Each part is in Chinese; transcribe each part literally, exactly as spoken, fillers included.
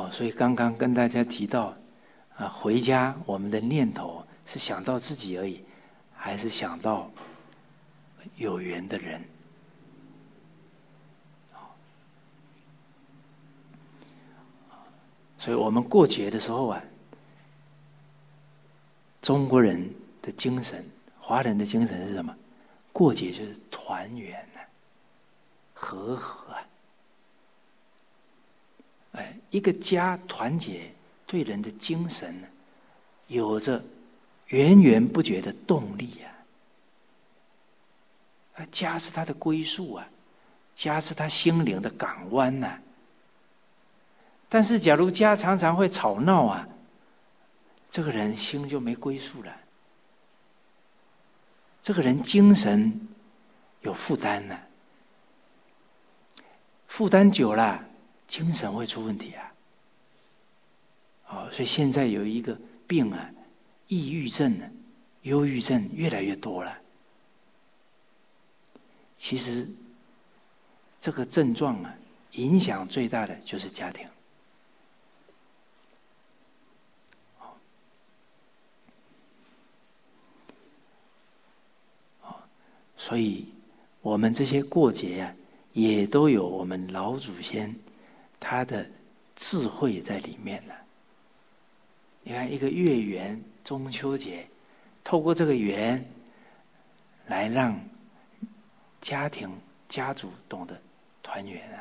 哦，所以刚刚跟大家提到，啊，回家我们的念头是想到自己而已，还是想到有缘的人？所以我们过节的时候啊，中国人的精神，华人的精神是什么？过节就是团圆啊，和合啊。哎，一个家团结，对人的精神有着源源不绝的动力啊。啊，家是他的归宿啊，家是他心灵的港湾呐、啊。但是，假如家常常会吵闹啊，这个人心就没归宿了。这个人精神有负担了、啊，负担久了，精神会出问题啊。哦，所以现在有一个病啊，抑郁症、忧郁症越来越多了。其实，这个症状啊，影响最大的就是家庭。所以，我们这些过节啊，也都有我们老祖先他的智慧在里面了。你看，一个月圆中秋节，透过这个圆，来让家庭家族懂得团圆啊。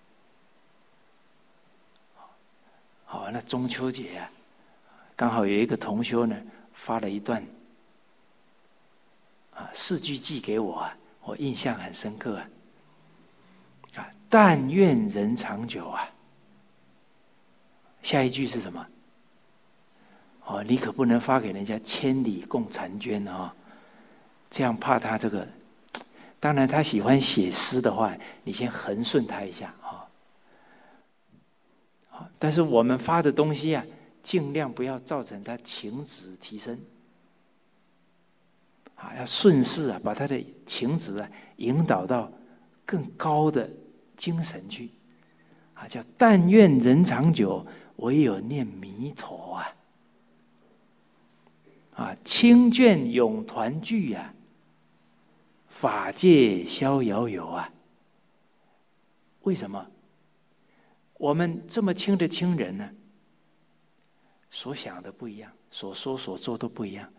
好，那中秋节啊，刚好有一个同修呢发了一段。啊，四句寄给我啊，我印象很深刻啊。啊，但愿人长久啊。下一句是什么？哦，你可不能发给人家千里共婵娟啊、哦，这样怕他这个。当然，他喜欢写诗的话，你先横顺他一下啊。哦，但是我们发的东西啊，尽量不要造成他情质提升。啊，要顺势啊，把他的情质啊引导到更高的精神去，啊，叫但愿人长久，唯有念弥陀啊，啊，亲眷永团聚啊，法界逍遥游啊。为什么？我们这么亲的亲人呢，所想的不一样，所说所做都不一样。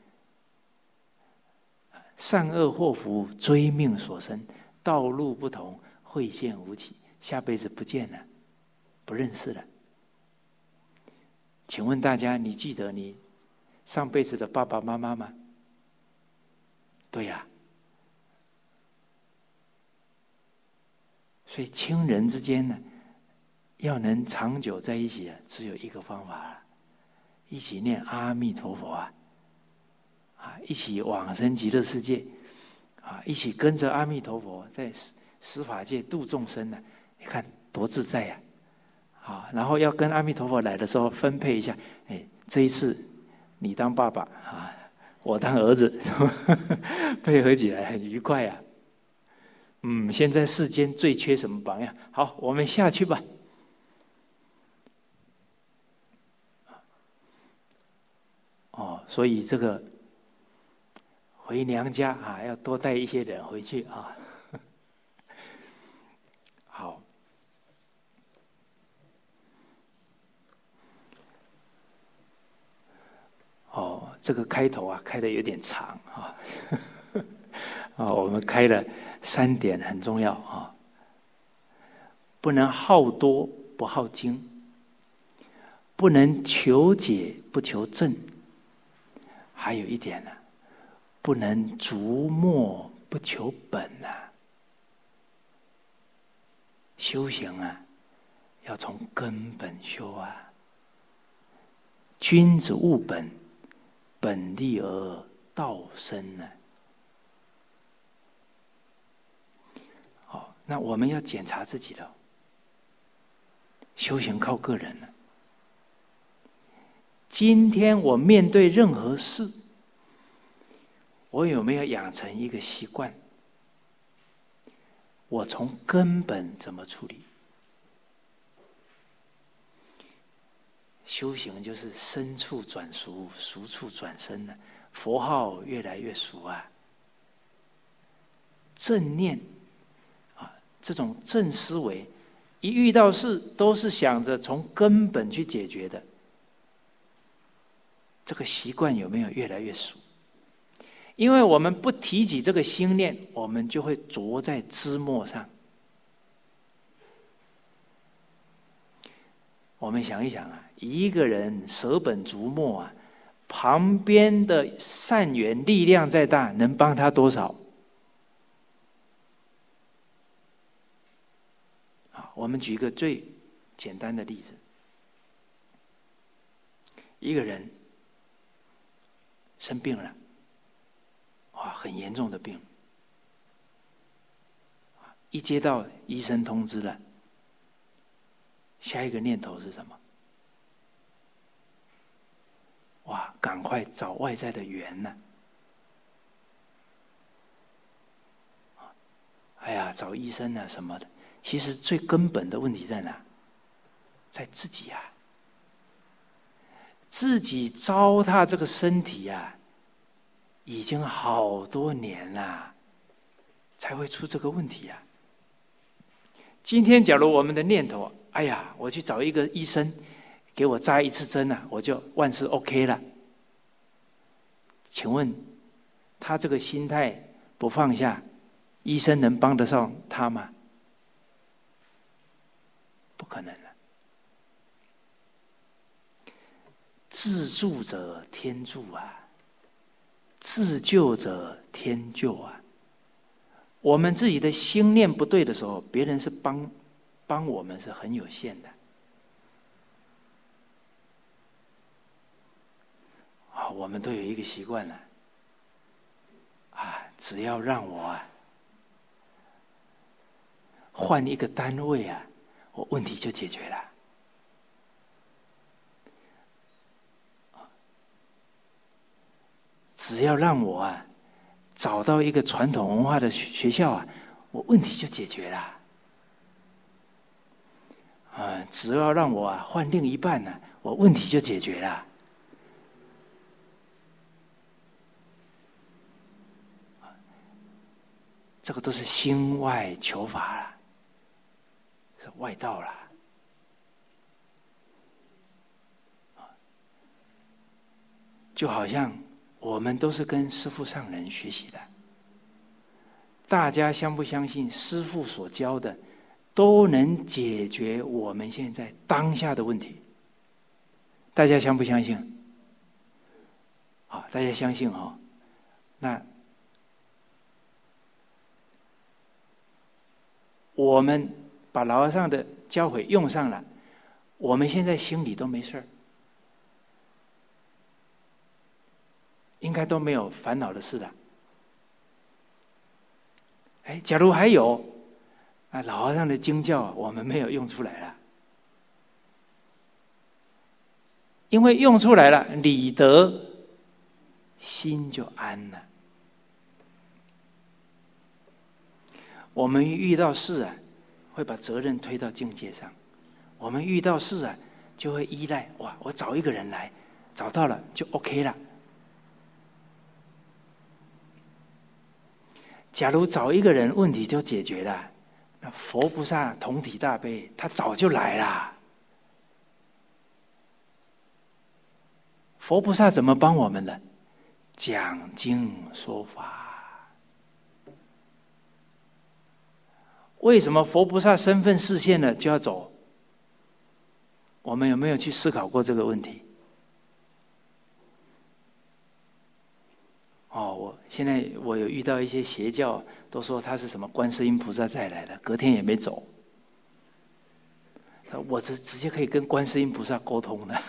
善恶祸福追命所生，道路不同，会见无期，下辈子不见了，不认识了。请问大家，你记得你上辈子的爸爸妈妈吗？对呀、啊。所以亲人之间呢，要能长久在一起啊，只有一个方法了，一起念阿弥陀佛啊。啊，一起往生极乐世界，啊，一起跟着阿弥陀佛在十法界度众生呢、啊，你看多自在呀、啊！啊，然后要跟阿弥陀佛来的时候分配一下，哎，这一次你当爸爸啊，我当儿子，配合起来很愉快呀、啊。嗯，现在世间最缺什么榜样？好，我们下去吧。哦，所以这个。回娘家啊，要多带一些人回去啊。好，哦，这个开头啊，开的有点长啊。啊，我们开了三点很重要啊，不能好多不好精，不能求解不求证，还有一点呢、啊。不能逐末不求本啊！修行啊，要从根本修啊。君子务本，本立而道生呢、啊。好，那我们要检查自己了。修行靠个人了。今天我面对任何事，我有没有养成一个习惯？我从根本怎么处理？ 修行就是深处转俗，俗处转深了，佛号越来越俗啊。正念啊，这种正思维，一遇到事都是想着从根本去解决的，这个习惯有没有越来越俗？因为我们不提起这个心念，我们就会着在枝末上。我们想一想啊，一个人舍本逐末啊，旁边的善缘力量再大，能帮他多少？啊，我们举一个最简单的例子：一个人生病了，哇，很严重的病，一接到医生通知了。下一个念头是什么？哇，赶快找外在的缘呢、啊！哎呀，找医生啊什么的。其实最根本的问题在哪？在自己啊！自己糟蹋这个身体啊，已经好多年了，才会出这个问题啊。今天假如我们的念头，哎呀，我去找一个医生，给我扎一次针啊，我就万事 OK 了。请问，他这个心态不放下，医生能帮得上他吗？不可能了。自助者天助啊，自救者天救啊。我们自己的心念不对的时候，别人是帮帮我们是很有限的。啊，我们都有一个习惯了，啊，只要让我啊换一个单位啊，我问题就解决了。只要让我啊找到一个传统文化的学校啊，我问题就解决了。啊，只要让我啊换另一半呢、啊，我问题就解决了。这个都是心外求法了，是外道了。就好像我们都是跟师父上人学习的，大家相不相信师父所教的都能解决我们现在当下的问题？大家相不相信？好，大家相信哦。那我们把老和尚的教诲用上了，我们现在心里都没事儿，应该都没有烦恼的事了。哎，假如还有，啊，老和尚的经教我们没有用出来了，因为用出来了，理得，心就安了。我们遇到事啊，会把责任推到境界上；我们遇到事啊，就会依赖，哇，我找一个人来，找到了就 OK 了。假如找一个人，问题就解决了，那佛菩萨同体大悲，他早就来了。佛菩萨怎么帮我们的？讲经说法。为什么佛菩萨身份示现了就要走？我们有没有去思考过这个问题？哦，我现在我有遇到一些邪教，都说他是什么观世音菩萨再来的，隔天也没走。我直直接可以跟观世音菩萨沟通的。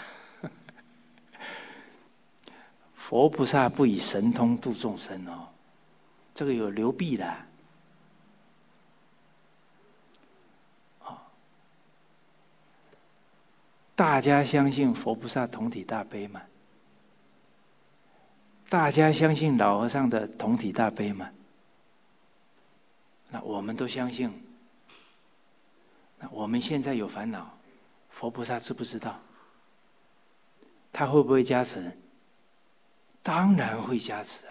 佛菩萨不以神通度众生哦，这个有流弊的。大家相信佛菩萨同体大悲吗？大家相信老和尚的同体大悲吗？那我们都相信。那我们现在有烦恼，佛菩萨知不知道？ 他会不会加持？当然会加持啊！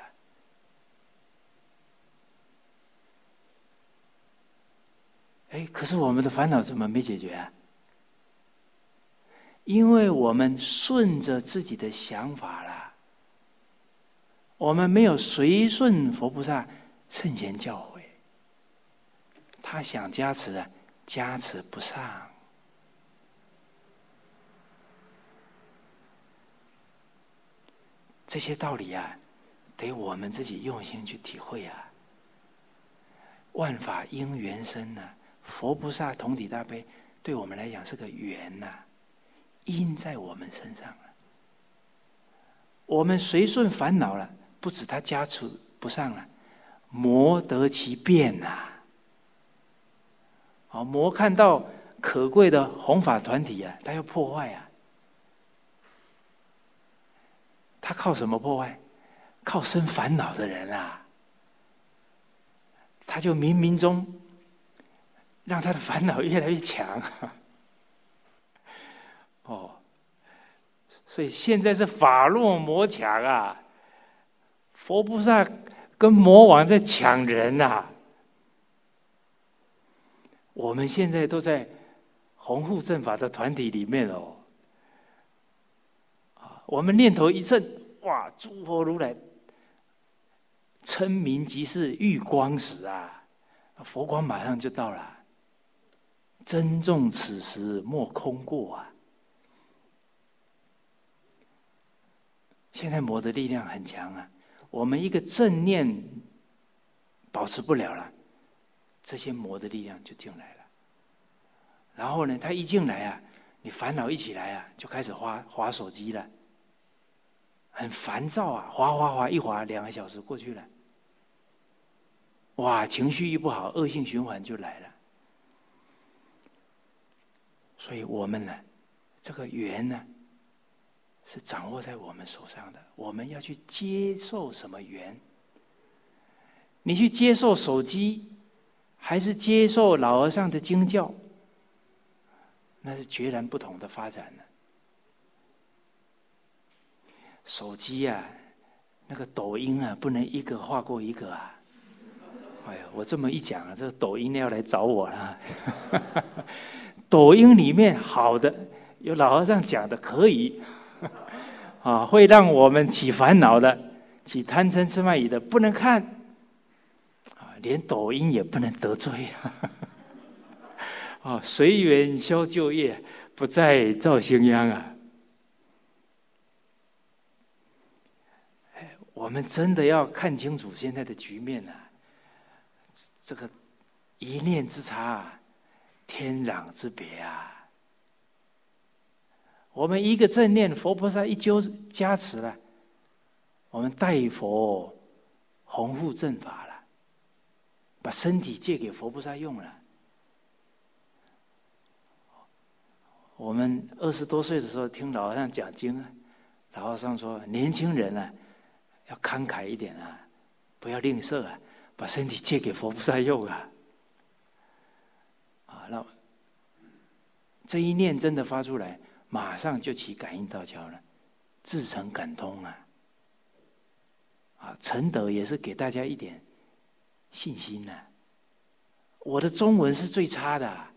哎，可是我们的烦恼怎么没解决啊？因为我们顺着自己的想法啦，我们没有随顺佛菩萨圣贤教诲，他想加持啊，加持不上。这些道理啊，得我们自己用心去体会啊。万法因缘生呐、啊，佛菩萨同体大悲，对我们来讲是个缘呐、啊，因在我们身上了。我们随顺烦恼了，不止他加持不上了，魔得其变呐、啊。好，魔看到可贵的弘法团体啊，他要破坏啊。他靠什么破坏？靠生烦恼的人啊！他就冥冥中让他的烦恼越来越强。哦，所以现在是法弱魔强啊！佛菩萨跟魔王在抢人啊！我们现在都在弘护正法的团体里面哦。我们念头一振，哇！诸佛如来称名即是玉光时啊，佛光马上就到了。珍重此时莫空过啊！现在魔的力量很强啊，我们一个正念保持不了了，这些魔的力量就进来了。然后呢，他一进来啊，你烦恼一起来啊，就开始滑滑手机了。很烦躁啊，滑滑滑一滑两个小时过去了，哇，情绪一不好，恶性循环就来了。所以我们呢，这个缘呢，是掌握在我们手上的。我们要去接受什么缘？你去接受手机，还是接受老和尚的经教？那是截然不同的发展了。手机啊，那个抖音啊，不能一个画过一个啊！哎呀，我这么一讲啊，这个抖音要来找我了。抖音里面好的，有老和尚讲的可以，啊，会让我们起烦恼的、起贪嗔痴慢疑的，不能看。啊，连抖音也不能得罪啊！啊，随缘消旧业，不再造新殃啊！我们真的要看清楚现在的局面啊！这个一念之差，天壤之别啊！我们一个正念，佛菩萨一揪加持了，我们代佛弘护正法了，把身体借给佛菩萨用了。我们二十多岁的时候听老和尚讲经，老和尚说：“年轻人啊，要慷慨一点啊，不要吝啬啊，把身体借给佛菩萨用啊。”啊，那这一念真的发出来，马上就起感应道交了，自成感通啊！啊，承德也是给大家一点信心呐、啊。我的中文是最差的、啊，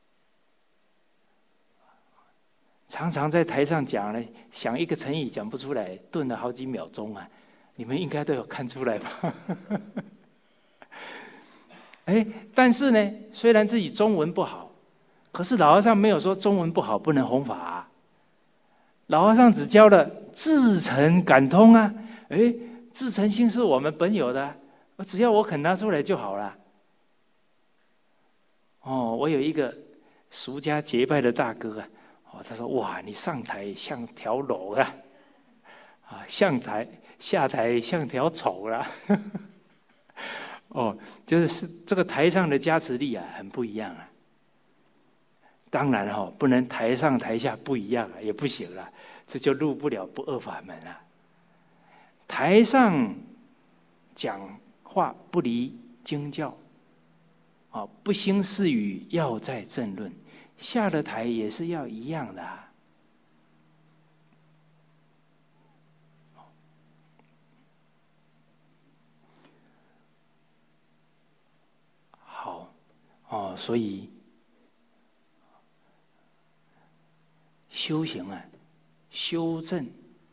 常常在台上讲了，想一个成语讲不出来，顿了好几秒钟啊！你们应该都有看出来吧？哎，但是呢，虽然自己中文不好，可是老和尚没有说中文不好不能弘法、啊。老和尚只教了自成感通啊！哎，自成性是我们本有的，只要我肯拿出来就好了。哦，我有一个俗家结拜的大哥啊，哦，他说：“哇，你上台像条龙啊，啊，上台下台像条丑啦。”哦，就是这个台上的加持力啊，很不一样啊。当然哈、哦，不能台上台下不一样啊，也不行了，这就入不了不二法门了。台上讲话不离经教，啊，不兴誓语，要在正论。下了台也是要一样的、啊。 哦，所以修行啊，修正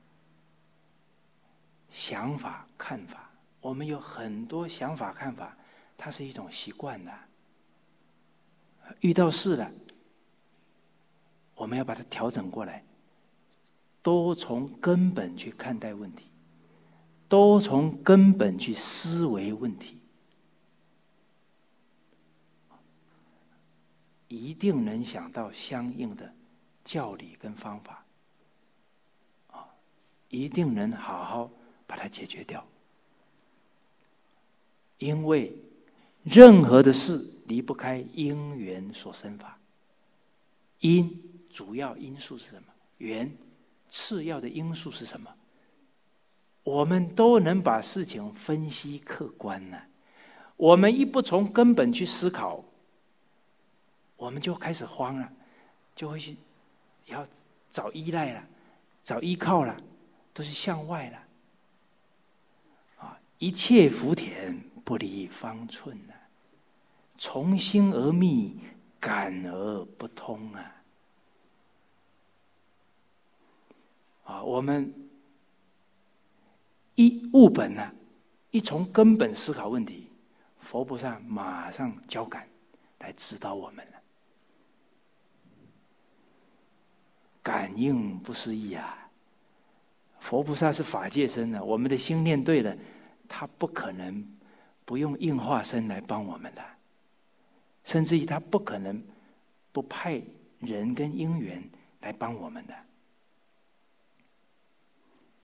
想法看法。我们有很多想法看法，它是一种习惯的。遇到事了，我们要把它调整过来，都从根本去看待问题，都从根本去思维问题，一定能想到相应的教理跟方法，啊，一定能好好把它解决掉。因为任何的事离不开因缘所生法。因主要因素是什么？缘次要的因素是什么？我们都能把事情分析客观呢、啊。我们一不从根本去思考，我们就开始慌了，就会去要找依赖了，找依靠了，都是向外了。啊，一切福田不离方寸啊，从心而密，感而不通啊！啊，我们一悟本啊，一从根本思考问题，佛菩萨马上交感来指导我们了。感应不思议啊！佛菩萨是法界身的，我们的心念对了，他不可能不用应化身来帮我们的。甚至于他不可能不派人跟因缘来帮我们的。